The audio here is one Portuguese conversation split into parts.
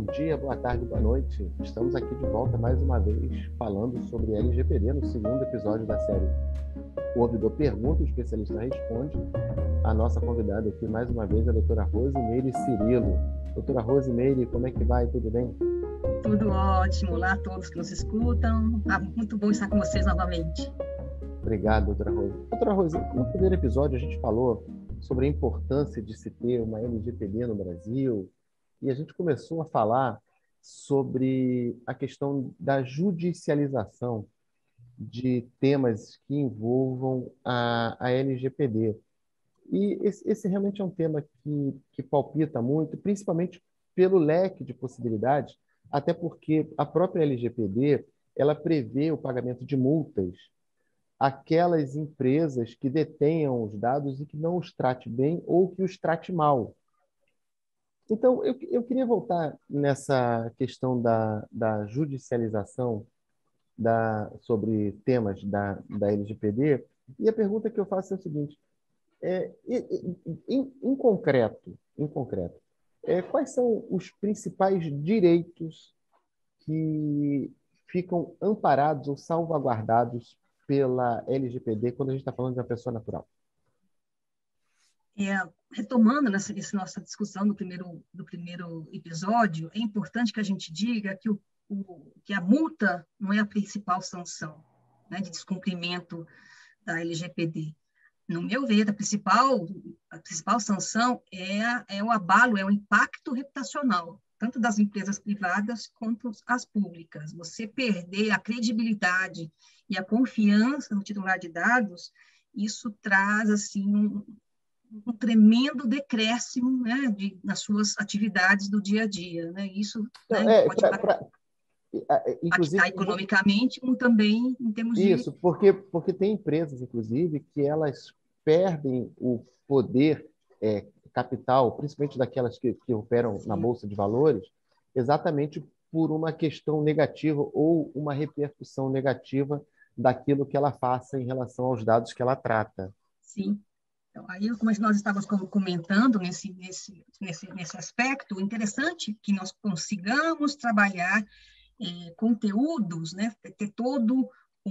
dia, boa tarde, boa noite. Estamos aqui de volta mais uma vez falando sobre LGPD no segundo episódio da série O Ouvidor Pergunta, o especialista responde. A nossa convidada aqui mais uma vez é a doutora Rosimeire Cirilo. Doutora Rosimeire, como é que vai? Tudo bem? Tudo ótimo. Olá a todos que nos escutam. Muito bom estar com vocês novamente. Obrigado, doutora Rose. Doutora Rose, no primeiro episódio a gente falou sobre a importância de se ter uma LGPD no Brasil e a gente começou a falar sobre a questão da judicialização de temas que envolvam a LGPD. E esse realmente é um tema que palpita muito, principalmente pelo leque de possibilidades, até porque a própria LGPD ela prevê o pagamento de multas àquelas empresas que detenham os dados e que não os trate bem ou que os trate mal. Então, eu queria voltar nessa questão da judicialização sobre temas da LGPD, e a pergunta que eu faço é a seguinte: em concreto, quais são os principais direitos que ficam amparados ou salvaguardados pela LGPD quando a gente está falando de uma pessoa natural? Retomando essa nossa discussão do primeiro episódio, é importante que a gente diga que a multa não é a principal sanção, né, de descumprimento da LGPD. No meu ver, a principal sanção é o abalo, é o impacto reputacional, tanto das empresas privadas quanto as públicas. Você perder a credibilidade e a confiança no titular de dados, isso traz assim um tremendo decréscimo, né, nas suas atividades do dia a dia. Né? Isso, né, pode impactar economicamente, como também em termos de... Isso, porque tem empresas, inclusive, que elas perdem o poder capital, principalmente daquelas que operam na Bolsa de Valores, exatamente por uma questão negativa ou uma repercussão negativa daquilo que ela faça em relação aos dados que ela trata. Sim. Então, aí, como nós estávamos comentando nesse aspecto, interessante que nós consigamos trabalhar conteúdos, né, ter todo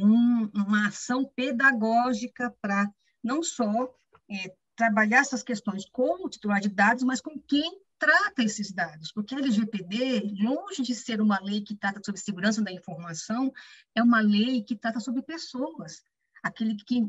uma ação pedagógica para não só trabalhar essas questões com o titular de dados, mas com quem trata esses dados, porque a LGPD, longe de ser uma lei que trata sobre segurança da informação, é uma lei que trata sobre pessoas, aquele que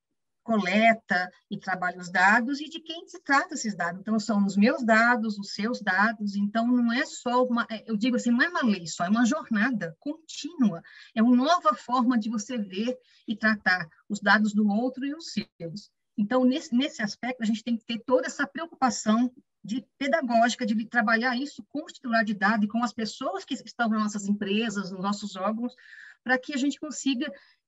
coleta e trabalha os dados e de quem se trata esses dados. Então, são os meus dados, os seus dados. Então, não é só eu digo assim, não é uma lei só, é uma jornada contínua. É uma nova forma de você ver e tratar os dados do outro e os seus. Então, nesse aspecto, a gente tem que ter toda essa preocupação pedagógica de trabalhar isso com o titular de dados e com as pessoas que estão nas nossas empresas, nos nossos órgãos, para que a gente consiga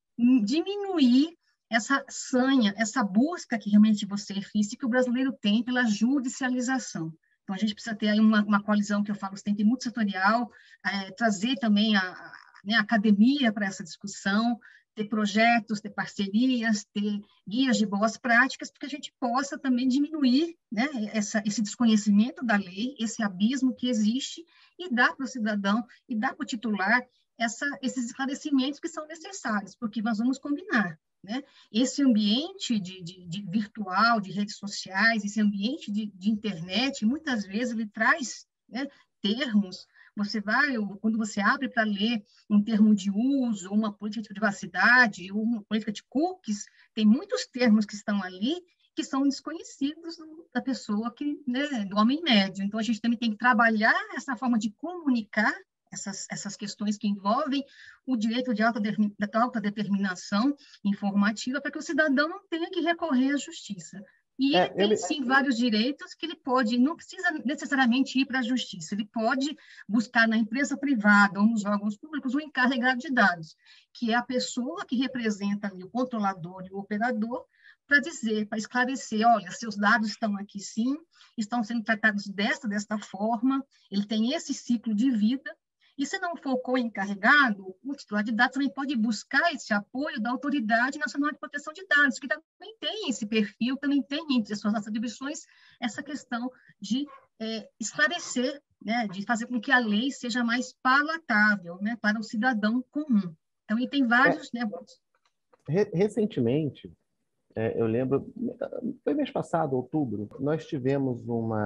diminuir essa sanha, essa busca que realmente você fez e que o brasileiro tem pela judicialização. Então, a gente precisa ter aí uma coalizão, que eu falo sempre, multissetorial, trazer também a academia para essa discussão, ter projetos, ter parcerias, ter guias de boas práticas, para que a gente possa também diminuir, né, esse desconhecimento da lei, esse abismo que existe, e dar para o cidadão, e dar para o titular esses esclarecimentos que são necessários, porque nós vamos combinar. Né? Esse ambiente de virtual, de redes sociais, esse ambiente de internet, muitas vezes ele traz, né, termos. Quando você abre para ler um termo de uso, uma política de privacidade, uma política de cookies, tem muitos termos que estão ali que são desconhecidos da pessoa, né, do homem médio. Então, a gente também tem que trabalhar essa forma de comunicar essas questões que envolvem o direito de autodeterminação informativa, para que o cidadão não tenha que recorrer à justiça. E ele tem, sim, vários direitos que ele pode, não precisa necessariamente ir para a justiça, ele pode buscar na empresa privada ou nos órgãos públicos o encarregado de dados, que é a pessoa que representa ali o controlador e o operador, para dizer, para esclarecer, olha, seus dados estão aqui sim, estão sendo tratados desta forma, ele tem esse ciclo de vida. E se não for co-encarregado, o titular de dados também pode buscar esse apoio da Autoridade Nacional de Proteção de Dados, que também tem esse perfil, também tem entre as suas atribuições essa questão de esclarecer né, de fazer com que a lei seja mais palatável, né, para o cidadão comum. Então, e tem vários, né? Recentemente, eu lembro, foi mês passado, outubro, nós tivemos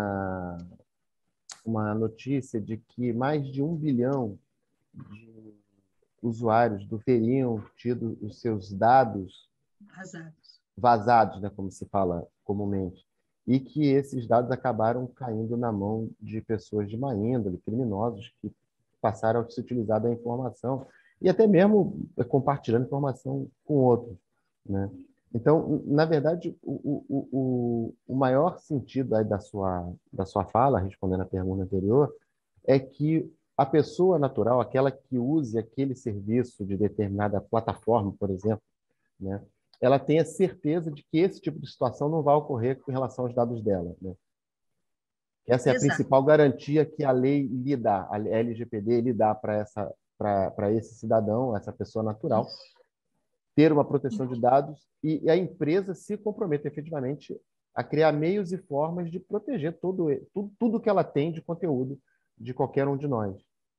uma notícia de que mais de 1 bilhão de usuários teriam tido os seus dados Vazados. vazados, né, como se fala comumente, e que esses dados acabaram caindo na mão de pessoas de má índole, criminosos, que passaram a se utilizar da informação e até mesmo compartilhando informação com outros, né? Então, na verdade, o maior sentido aí da sua fala, respondendo à pergunta anterior, é que a pessoa natural, aquela que use aquele serviço de determinada plataforma, por exemplo, né, ela tenha certeza de que esse tipo de situação não vai ocorrer com relação aos dados dela, né? Essa é a Exato. principal garantia que a lei lhe dá, a LGPD lhe dá para esse cidadão, essa pessoa natural, Isso. ter uma proteção de dados e a empresa se compromete efetivamente a criar meios e formas de proteger tudo que ela tem de conteúdo de qualquer um de nós.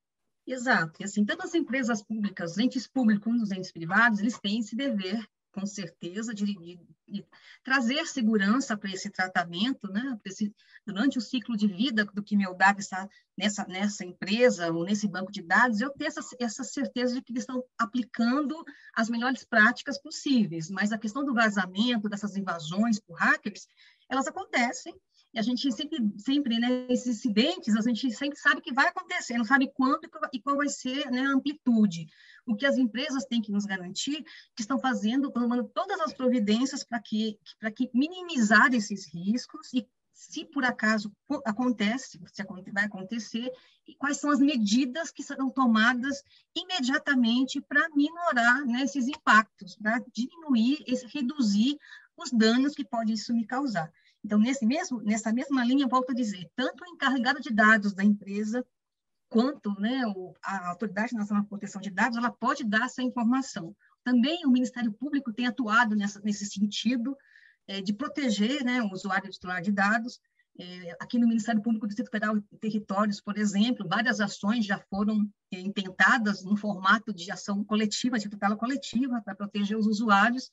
Exato. E assim, tanto as empresas públicas, os entes públicos como os entes privados, eles têm esse dever, com certeza, de trazer segurança para esse tratamento, né? Durante o ciclo de vida do que meu dado está nessa empresa ou nesse banco de dados, eu ter essa certeza de que eles estão aplicando as melhores práticas possíveis. Mas a questão do vazamento, dessas invasões por hackers, elas acontecem. E a gente sempre, né, esses incidentes, a gente sempre sabe que vai acontecer, não sabe quanto e qual vai ser, né, a amplitude. O que as empresas têm que nos garantir, que estão tomando todas as providências para que minimizar esses riscos e, se por acaso acontece, se vai acontecer, e quais são as medidas que serão tomadas imediatamente para minorar, né, esses impactos, para diminuir, reduzir os danos que pode isso me causar. Então, nessa mesma linha, volto a dizer, tanto o encarregado de dados da empresa, quanto, né, a Autoridade Nacional de Proteção de Dados, ela pode dar essa informação. Também o Ministério Público tem atuado nesse sentido, de proteger, né, o usuário titular de dados. Aqui no Ministério Público do Distrito Federal e Territórios, por exemplo, várias ações já foram intentadas no formato de ação coletiva, de tutela coletiva, para proteger os usuários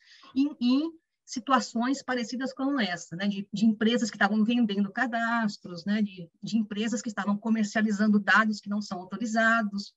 em situações parecidas com essa, né, de empresas que estavam vendendo cadastros, né, de empresas que estavam comercializando dados que não são autorizados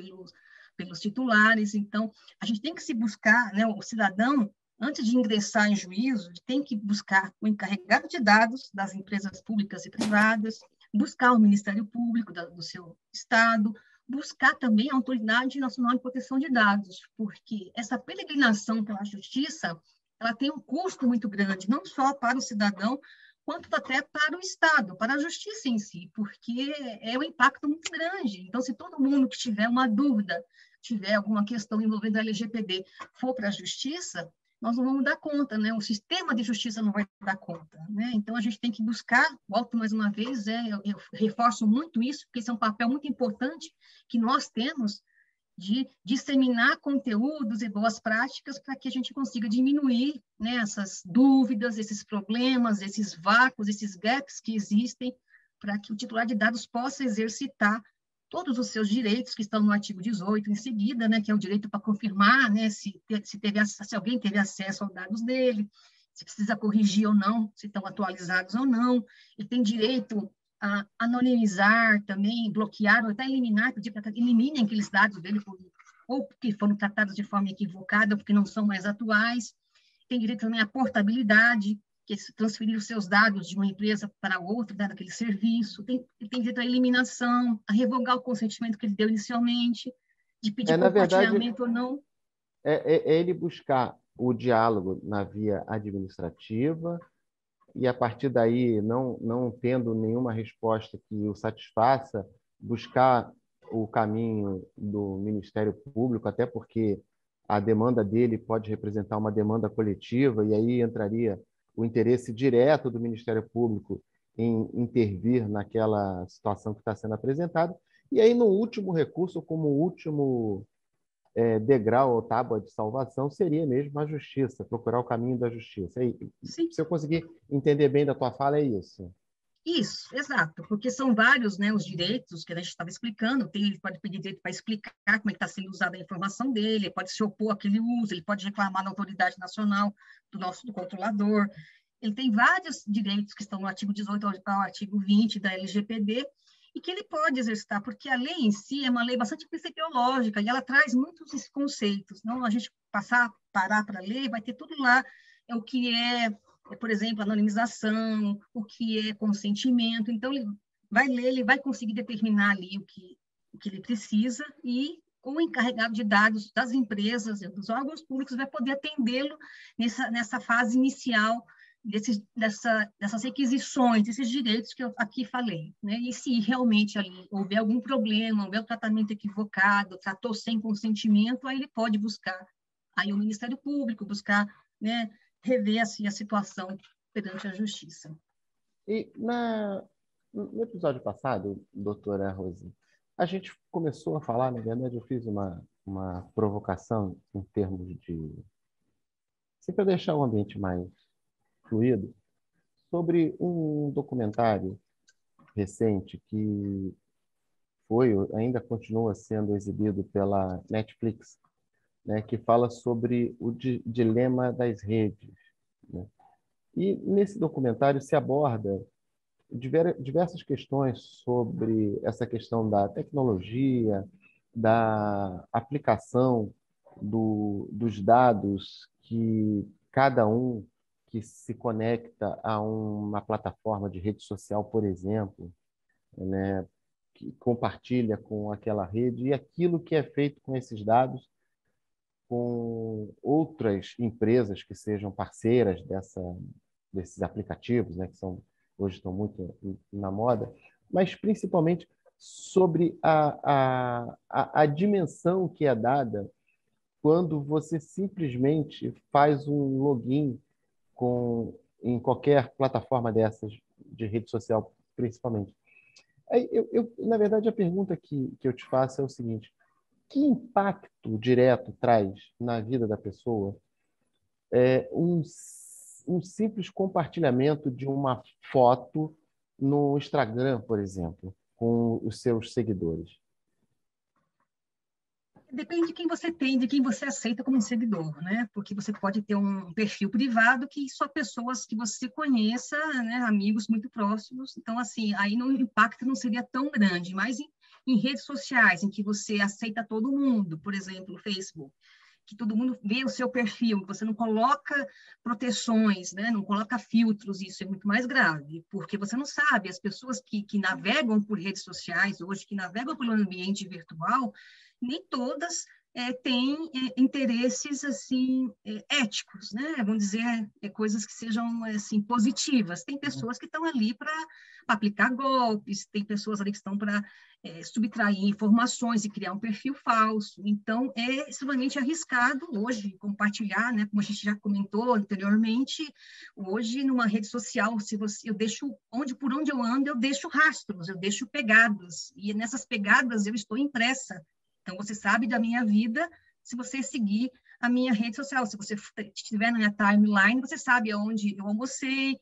pelos titulares. Então, a gente tem que se buscar, né, o cidadão, antes de ingressar em juízo, tem que buscar o encarregado de dados das empresas públicas e privadas, buscar o Ministério Público do seu estado, buscar também a Autoridade Nacional de Proteção de Dados, porque essa peregrinação pela justiça, ela tem um custo muito grande, não só para o cidadão, quanto até para o Estado, para a justiça em si, porque é um impacto muito grande. Então, se todo mundo que tiver uma dúvida, tiver alguma questão envolvendo a LGPD, for para a justiça, nós não vamos dar conta, né? O sistema de justiça não vai dar conta, né? Então, a gente tem que buscar, volto mais uma vez, eu reforço muito isso, porque esse é um papel muito importante que nós temos de disseminar conteúdos e boas práticas para que a gente consiga diminuir, né, essas dúvidas, esses problemas, esses vácuos, esses gaps que existem, para que o titular de dados possa exercitar todos os seus direitos que estão no artigo 18 em seguida, né, que é o direito para confirmar, né, se alguém teve acesso aos dados dele, se precisa corrigir ou não, se estão atualizados ou não. Ele tem direito a anonimizar também, bloquear ou até eliminar, pedir para que eliminem aqueles dados dele ou porque foram tratados de forma equivocada, ou porque não são mais atuais. Tem direito também à portabilidade, que é transferir os seus dados de uma empresa para outra, né, daquele serviço. Tem direito à eliminação, a revogar o consentimento que ele deu inicialmente, de pedir Na verdade, compartilhamento ou não. é ele buscar o diálogo na via administrativa e, a partir daí, não tendo nenhuma resposta que o satisfaça, buscar o caminho do Ministério Público, até porque a demanda dele pode representar uma demanda coletiva, e aí entraria o interesse direto do Ministério Público em intervir naquela situação que está sendo apresentada. E aí, no último recurso, como último degrau ou tábua de salvação, seria mesmo a justiça, procurar o caminho da justiça. Sim. Se eu conseguir entender bem da tua fala, é isso. Isso, exato, porque são vários, né, os direitos que a gente estava explicando. Ele pode pedir direito para explicar como é que está sendo usada a informação dele, ele pode se opor àquele uso, ele pode reclamar na autoridade nacional do controlador. Ele tem vários direitos que estão no artigo 18 ao artigo 20 da LGPD, e que ele pode exercitar, porque a lei em si é uma lei bastante principiológica, e ela traz muitos esses conceitos. Não, a gente parar para ler, vai ter tudo lá, é o que por exemplo, anonimização, o que é consentimento. Então, ele vai ler, ele vai conseguir determinar ali o que ele precisa, e o encarregado de dados das empresas, dos órgãos públicos, vai poder atendê-lo nessa fase inicial dessas requisições, desses direitos que eu aqui falei, né? E se realmente ali houver algum problema, houver um tratamento equivocado, tratou sem consentimento, aí ele pode buscar aí o Ministério Público, buscar, né, rever assim, a situação perante a justiça. E no episódio passado, doutora Rose, a gente começou a falar, na verdade, eu fiz uma provocação em termos de... Assim, para deixar o ambiente mais fluido, sobre um documentário recente que ainda continua sendo exibido pela Netflix, né, que fala sobre o dilema das redes, né? E nesse documentário se aborda diversas questões sobre essa questão da tecnologia, da aplicação dos dados que cada um que se conecta a uma plataforma de rede social, por exemplo, né, que compartilha com aquela rede, e aquilo que é feito com esses dados com outras empresas que sejam parceiras desses aplicativos, né, que hoje estão muito na moda, mas principalmente sobre a dimensão que é dada quando você simplesmente faz um login em qualquer plataforma dessas, de rede social, principalmente. Aí, na verdade, a pergunta que eu te faço é o seguinte: que impacto direto traz na vida da pessoa um simples compartilhamento de uma foto no Instagram, por exemplo, com os seus seguidores? Depende de quem você tem, de quem você aceita como um seguidor, né? Porque você pode ter um perfil privado que só pessoas que você conheça, né? Amigos muito próximos. Então, assim, aí o impacto não seria tão grande. Mas em redes sociais, em que você aceita todo mundo, por exemplo, o Facebook, que todo mundo vê o seu perfil, você não coloca proteções, né? Não coloca filtros, isso é muito mais grave, porque você não sabe, as pessoas que navegam por redes sociais hoje, que navegam pelo ambiente virtual, nem todas têm interesses assim éticos, né? Vamos dizer, coisas que sejam assim positivas. Tem pessoas que estão ali para aplicar golpes, tem pessoas ali que estão para subtrair informações e criar um perfil falso. Então, é extremamente arriscado hoje compartilhar, né? Como a gente já comentou anteriormente, hoje numa rede social, eu deixo por onde eu ando, eu deixo rastros, eu deixo pegadas, e nessas pegadas eu estou impressa. Então, você sabe da minha vida se você seguir a minha rede social. Se você estiver na minha timeline, você sabe aonde eu almocei,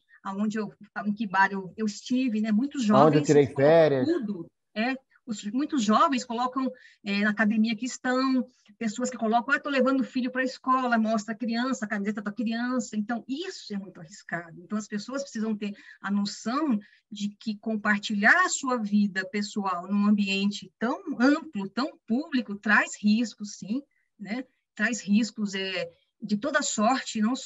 em que bar eu estive, né? Muitos jovens... Onde eu tirei férias. Tudo, muitos jovens colocam na academia que estão, pessoas que colocam, estou levando o filho para a escola, mostra a criança, a camiseta da criança. Então, isso é muito arriscado. Então, as pessoas precisam ter a noção de que compartilhar a sua vida pessoal num ambiente tão amplo, tão público, traz riscos, sim, né? Traz riscos de toda sorte, não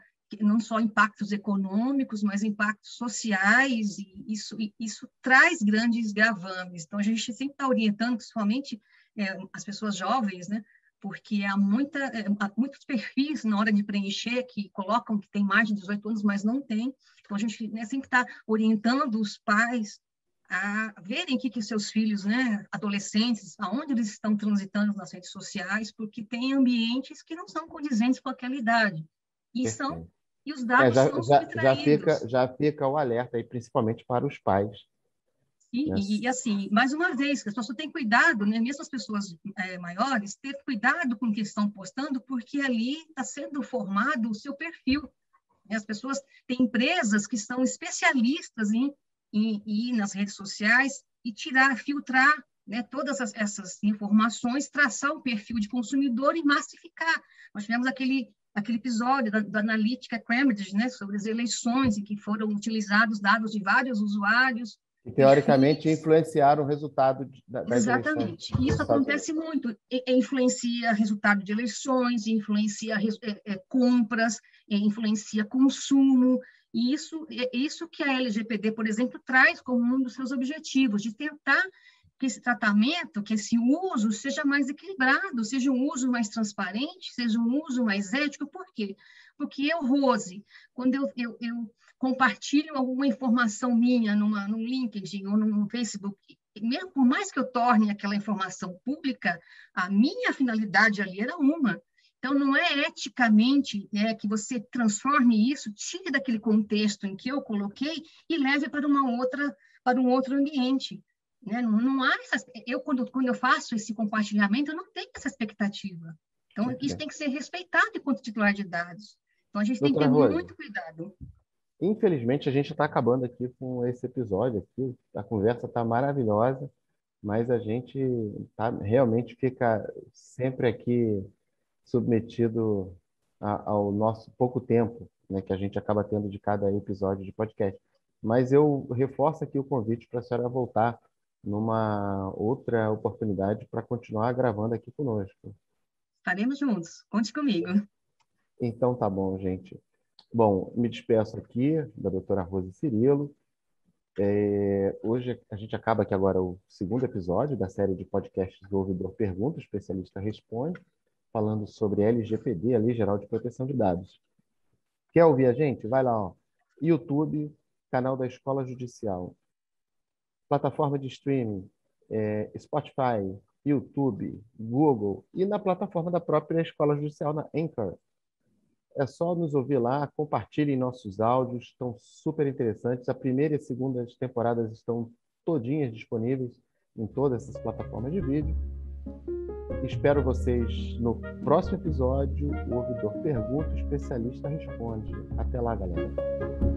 só impactos econômicos, mas impactos sociais, e isso traz grandes gravames. Então, a gente sempre está orientando, principalmente as pessoas jovens, né? Porque há muitos perfis na hora de preencher que colocam que tem mais de 18 anos, mas não tem. Então, a gente sempre está orientando os pais a verem o que seus filhos, né, adolescentes, aonde eles estão transitando nas redes sociais, porque tem ambientes que não são condizentes com aquela idade. E os dados são subtraídos. Já fica o alerta aí, principalmente para os pais. E assim, mais uma vez, as pessoas têm cuidado, né? Mesmo as pessoas maiores, ter cuidado com o que estão postando, porque ali está sendo formado o seu perfil. As pessoas têm empresas que são especialistas em ir nas redes sociais e filtrar, né, todas essas informações, traçar um perfil de consumidor e massificar. Nós tivemos aquele episódio da analítica Cambridge, né, sobre as eleições, em que foram utilizados dados de vários usuários. E, teoricamente, influenciaram o resultado das Exatamente. eleições. Isso acontece muito. Influencia resultado de eleições, influencia compras, influencia consumo. E isso que a LGPD, por exemplo, traz como um dos seus objetivos, de tentar que esse tratamento, que esse uso seja mais equilibrado, seja um uso mais transparente, seja um uso mais ético. Por quê? Porque eu, Rose, quando eu compartilho alguma informação minha num LinkedIn ou num Facebook, mesmo por mais que eu torne aquela informação pública, a minha finalidade ali era uma. Então, não é eticamente, né, que você transforme isso, tire daquele contexto em que eu coloquei e leve para um outro ambiente. Né? Não há quando eu faço esse compartilhamento, eu não tenho essa expectativa. Então, isso tem que ser respeitado enquanto titular de dados. Então, a gente tem que ter muito cuidado. Infelizmente, a gente está acabando aqui com esse episódio aqui. A conversa está maravilhosa, mas a gente realmente fica sempre aqui submetido ao nosso pouco tempo, né, que a gente acaba tendo de cada episódio de podcast. Mas eu reforço aqui o convite para a senhora voltar numa outra oportunidade para continuar gravando aqui conosco. Estaremos juntos. Conte comigo. Então tá bom, gente. Bom, me despeço aqui da doutora Rose Cirilo. Hoje a gente acaba aqui agora o segundo episódio da série de podcasts do Ouvidor Pergunta, o Especialista Responde, falando sobre LGPD, a Lei Geral de Proteção de Dados. Quer ouvir a gente? Vai lá, ó. YouTube, canal da Escola Judicial. Plataforma de streaming, Spotify, YouTube, Google e na plataforma da própria Escola Judicial, na Anchor. É só nos ouvir lá, compartilhem nossos áudios, estão super interessantes. A primeira e a segunda temporadas estão todinhas disponíveis em todas essas plataformas de vídeo. Espero vocês no próximo episódio. O Ouvidor Pergunta, o Especialista Responde. Até lá, galera.